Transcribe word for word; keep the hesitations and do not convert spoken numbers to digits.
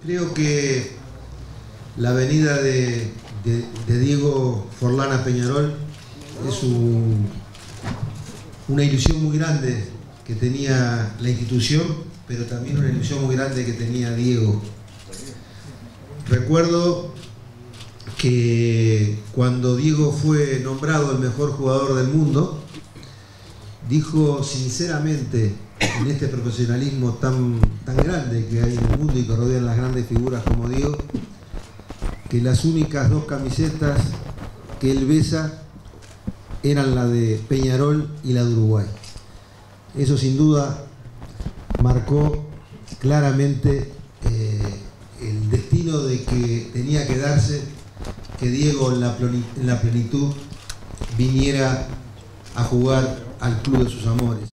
Creo que la venida de, de, de Diego Forlán a Peñarol es un, una ilusión muy grande que tenía la institución, pero también una ilusión muy grande que tenía Diego. Recuerdo que cuando Diego fue nombrado el mejor jugador del mundo, dijo sinceramente, en este profesionalismo tan, tan grande que hay en el mundo y que rodean las grandes figuras como Diego, que las únicas dos camisetas que él besa eran la de Peñarol y la de Uruguay. Eso sin duda marcó claramente eh, el destino de que tenía que darse que Diego en la, en la plenitud viniera a jugar al club de sus amores.